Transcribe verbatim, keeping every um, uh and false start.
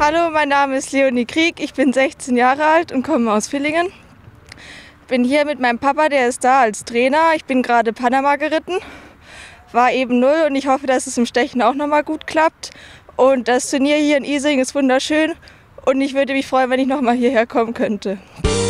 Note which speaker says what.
Speaker 1: Hallo, mein Name ist Leonie Krieg, ich bin sechzehn Jahre alt und komme aus Villingen. Bin hier mit meinem Papa, der ist da als Trainer. Ich bin gerade Panama geritten, war eben null und ich hoffe, dass es im Stechen auch nochmal gut klappt. Und das Turnier hier in Ising ist wunderschön und ich würde mich freuen, wenn ich nochmal hierher kommen könnte.